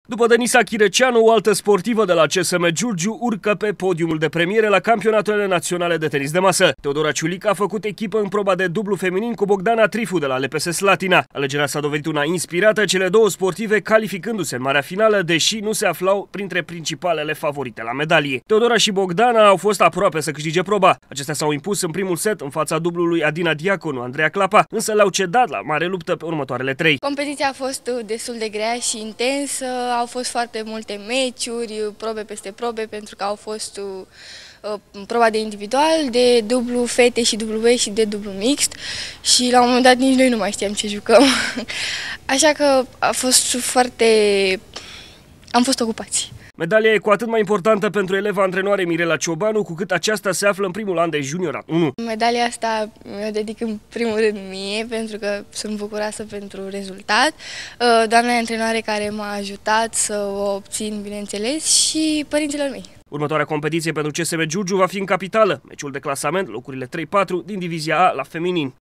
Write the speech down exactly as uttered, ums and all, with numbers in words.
După Denisa Chireceanu, o altă sportivă de la C S M Giurgiu urcă pe podiumul de premiere la campionatele naționale de tenis de masă. Teodora Ciulica a făcut echipă în proba de dublu feminin cu Bogdana Trifu de la L P S Slatina. Alegerea s-a dovedit una inspirată, cele două sportive calificându-se în marea finală, deși nu se aflau printre principalele favorite la medalie. Teodora și Bogdana au fost aproape să câștige proba. Acestea s-au impus în primul set în fața dublului Adina Diaconu, Andreea Clapa, însă le-au cedat la mare luptă pe următoarele trei. Competiția a fost destul de grea și intensă. Au fost foarte multe meciuri, probe peste probe, pentru că au fost uh, proba de individual, de dublu fete și dublu băieți și de dublu mixt și la un moment dat nici noi nu mai știam ce jucăm. Așa că a fost foarte... am fost ocupați. Medalia e cu atât mai importantă pentru eleva antrenoare Mirela Ciobanu, cu cât aceasta se află în primul an de juniorat unu. Medalia asta mi-o dedic în primul rând mie, pentru că sunt bucuroasă pentru rezultat. Doamna antrenoare care m-a ajutat să o obțin, bineînțeles, și părinților mei. Următoarea competiție pentru C S M Giurgiu va fi în capitală, meciul de clasament, locurile trei patru din divizia A la feminin.